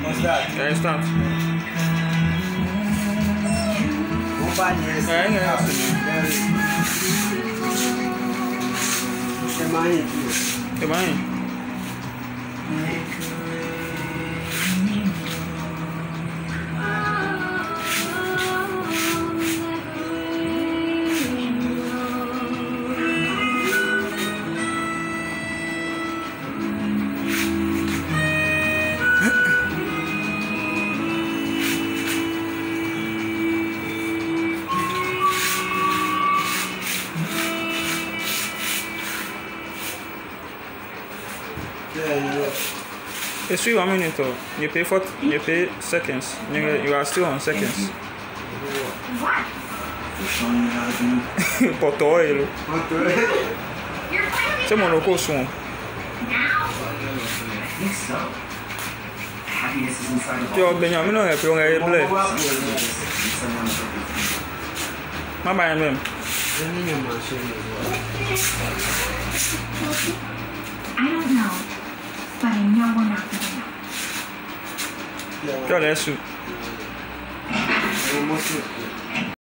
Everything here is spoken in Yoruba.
What's that? Yeah, instant. It's 1 minute. You pay seconds. You are still on seconds. Potoilo. Você mandou com o som. Tio Benjamin não é pior aí play. Mas vai mesmo. I don't know, but I know we're not good enough. Que olha isso.